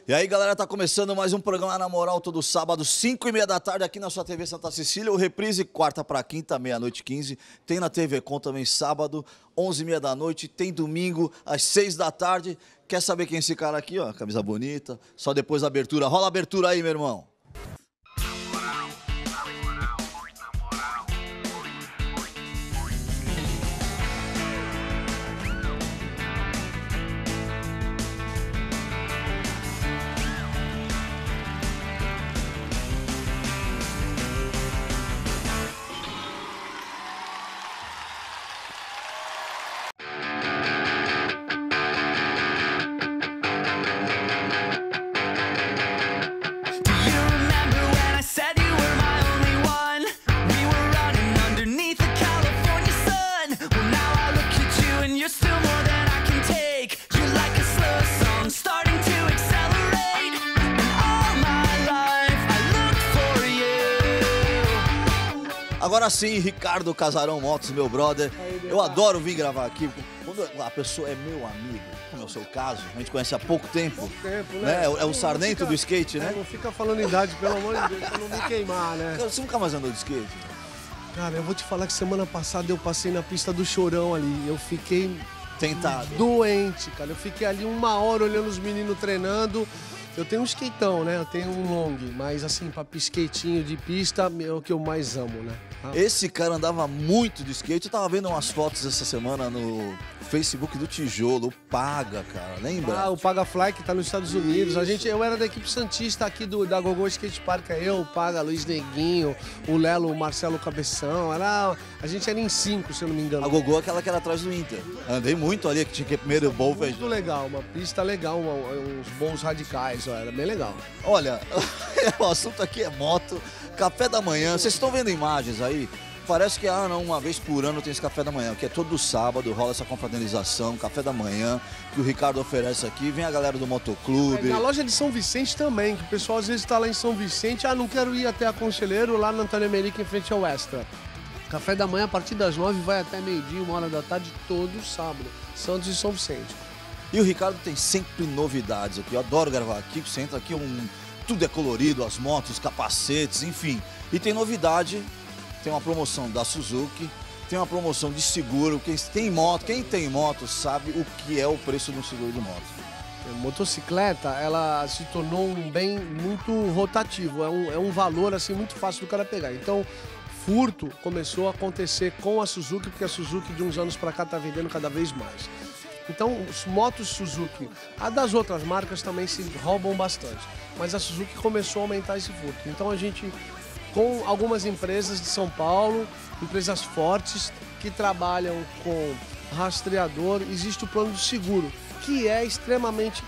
E aí, galera, tá começando mais um programa Na Moral, todo sábado, 5h30 da tarde, aqui na sua TV Santa Cecília. O reprise, quarta pra quinta, meia-noite 15. Tem na TV Com também sábado, 11h30 da noite. Tem domingo, às 6 da tarde. Quer saber quem é esse cara aqui, ó? Camisa bonita. Só depois da abertura. Rola a abertura aí, meu irmão. Agora sim, Ricardo Casarão Motos, meu brother. Eu adoro vir gravar aqui. Quando a pessoa é meu amigo, como é o seu caso, a gente conhece há pouco tempo. Né? É o Sarnento do skate, né? Não fica falando idade, pelo amor de Deus, pra não me queimar, né? Você nunca mais andou de skate? Cara, eu vou te falar que semana passada eu passei na pista do Chorão ali. Eu fiquei tentado, doente, cara. Eu fiquei ali 1 hora olhando os meninos treinando. Eu tenho um skateão, né? Eu tenho um long, mas assim, pra skatinho de pista é o que eu mais amo, né? Esse cara andava muito de skate. Eu tava vendo umas fotos essa semana no Facebook do Tijolo, o Paga, cara, lembra? Ah, o Paga Fly, que tá nos Estados Unidos. Eu era da equipe santista aqui da Gogô Skate Park. Eu, o Paga, Luiz Neguinho, o Lelo, o Marcelo Cabeção. A gente era em 5, se eu não me engano. A Gogô é aquela que era atrás do Inter. Andei muito ali, que tinha que ir primeiro bom. Muito legal, uma pista legal, uns bons radicais, ó, era bem legal. Olha, o assunto aqui é moto, café da manhã. Vocês estão vendo imagens aí? Parece que uma vez por ano tem esse café da manhã, que é todo sábado, rola essa confraternização, café da manhã, que o Ricardo oferece aqui. Vem a galera do motoclube. Na loja de São Vicente também, que o pessoal às vezes está lá em São Vicente, não quero ir até a Conselheiro, lá no Antônio Emerick, em frente ao Extra. Café da manhã a partir das 9 vai até meio-dia, 1 hora da tarde, todo sábado. Santos e São Vicente. E o Ricardo tem sempre novidades aqui. Eu adoro gravar aqui, você entra aqui, tudo é colorido, as motos, os capacetes, enfim. E tem novidade, tem uma promoção da Suzuki, tem uma promoção de seguro. Quem tem moto sabe o que é o preço de um seguro de moto. A motocicleta, ela se tornou um bem muito rotativo, é um valor assim muito fácil do cara pegar. Então, furto começou a acontecer com a Suzuki, porque a Suzuki de uns anos para cá está vendendo cada vez mais. Então, os motos Suzuki, a das outras marcas também se roubam bastante, mas a Suzuki começou a aumentar esse furto. Então, a gente, com algumas empresas de São Paulo, empresas fortes que trabalham com rastreador, existe o plano do seguro, que é extremamente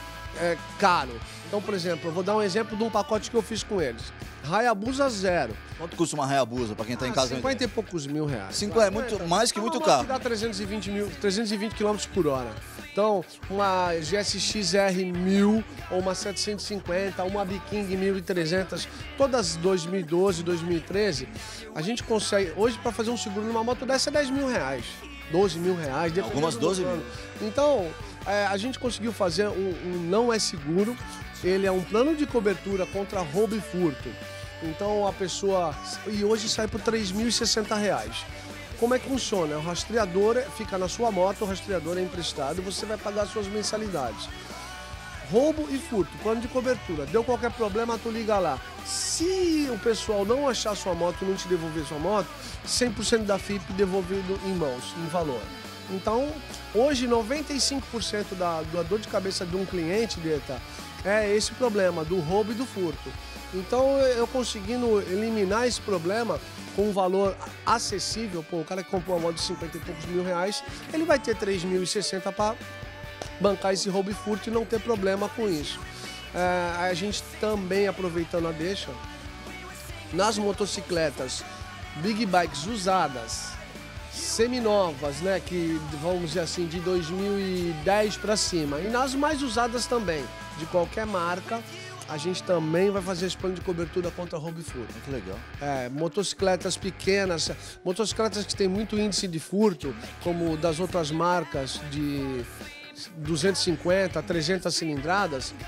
caro. Então, por exemplo, eu vou dar um exemplo de um pacote que eu fiz com eles. Hayabusa 0. Quanto custa uma Hayabusa, pra quem tá em casa? 50 e poucos mil reais. 50 é muito mais que muito carro. Dá 320 km por hora. Então, uma GSX R 1000 ou uma 750, uma Biking 1300, todas 2012, 2013, a gente consegue, hoje para fazer um seguro numa moto dessa é 10 mil reais, 12 mil reais. Algumas 12 mil. Então, a gente conseguiu fazer um não é seguro, ele é um plano de cobertura contra roubo e furto. Então a pessoa... E hoje sai por R$ 3.060. Como é que funciona? O rastreador fica na sua moto, o rastreador é emprestado e você vai pagar as suas mensalidades. Roubo e furto, plano de cobertura. Deu qualquer problema, tu liga lá. Se o pessoal não achar sua moto e não te devolver sua moto, 100% da FIP devolvido em mãos, em valor. Então, hoje 95% da dor de cabeça de um cliente, Deta, é esse problema do roubo e do furto. Então, eu conseguindo eliminar esse problema com um valor acessível, o cara que comprou uma moto de 50 e poucos mil reais, ele vai ter 3.060 para bancar esse roubo e furto e não ter problema com isso. A gente também, aproveitando a deixa, nas motocicletas Big Bikes usadas, seminovas, né, que vamos dizer assim, de 2010 para cima, e nas mais usadas também, de qualquer marca, a gente também vai fazer esse plano de cobertura contra roubo e furto. Que legal. Motocicletas pequenas, motocicletas que têm muito índice de furto, como das outras marcas de 250 a 300 cilindradas,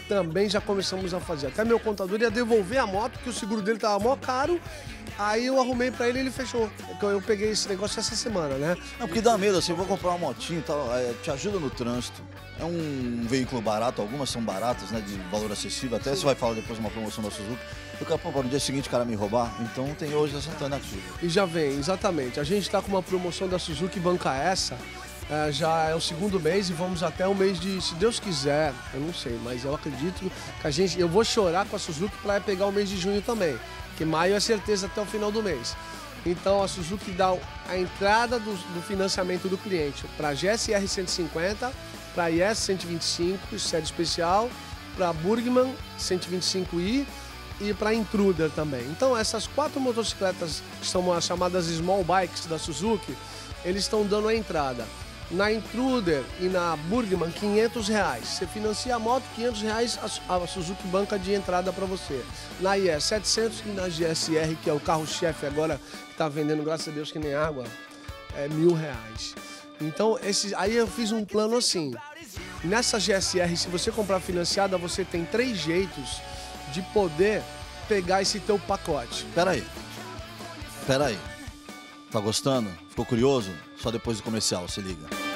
também já começamos a fazer. Até meu contador ia devolver a moto, que o seguro dele tava mó caro. Aí eu arrumei pra ele e ele fechou. Eu peguei esse negócio essa semana, né? Não, porque dá medo, assim, eu vou comprar uma motinha e tal, te ajuda no trânsito. É um veículo barato, algumas são baratas, né, de valor acessível. Até você vai falar depois de uma promoção da Suzuki. Daqui a pouco, no dia seguinte, o cara me roubar. Então tem hoje essa alternativa. E já vem, exatamente. A gente tá com uma promoção da Suzuki Banca Essa. Já é o segundo mês e vamos até o mês de, se Deus quiser, eu não sei, mas eu acredito que eu vou chorar com a Suzuki para pegar o mês de junho também, que maio é certeza até o final do mês. Então a Suzuki dá a entrada do financiamento do cliente para GSR 150, para IS 125, série especial, para Burgman 125i e para Intruder também. Então essas 4 motocicletas que são as chamadas Small Bikes da Suzuki, eles estão dando a entrada. Na Intruder e na Burgman, R$500. Você financia a moto, R$500 a Suzuki banca de entrada para você. Na IE, 700 e na GSR, que é o carro-chefe agora, que está vendendo, graças a Deus, que nem água, é R$1.000. Então, aí eu fiz um plano assim. Nessa GSR, se você comprar financiada, você tem 3 jeitos de poder pegar esse teu pacote. Pera aí. Tá gostando? Ficou curioso? Só depois do comercial, se liga.